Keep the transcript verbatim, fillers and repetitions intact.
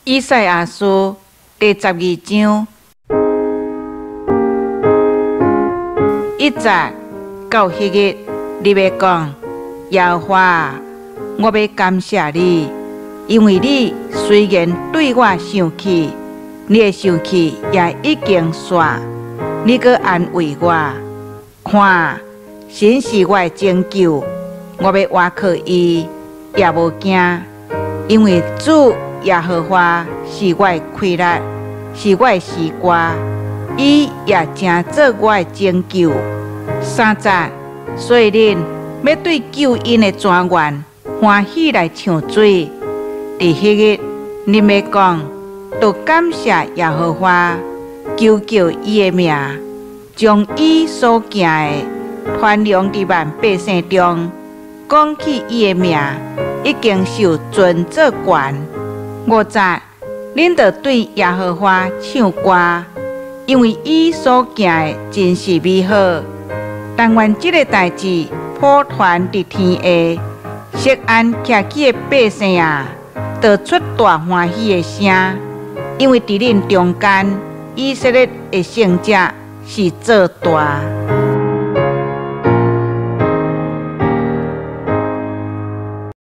以赛亚书第十二章一节到迄日，你要讲：耶和华，我要感谢你，因为你虽然对我生气，你的生气也已经煞，你搁安慰我。看，神是我的拯救，我要倚靠伊，也无惊，因为主耶和华是我的快乐，是我的诗歌，伊也正做我的拯救。三节，所以恁要对救恩的泉源欢喜来唱水。伫迄日，恁要讲，都感谢耶和华，求叫伊的名，将伊所行的传扬伫万百姓中，讲起伊的名，已经受尊做冠。五节，恁着对耶和华唱歌，因为伊所行的真是美好。但愿这个代志普传伫天下，锡安徛起的百姓啊，得出大欢喜的声，因为伫恁中间，以色列的圣者是做大。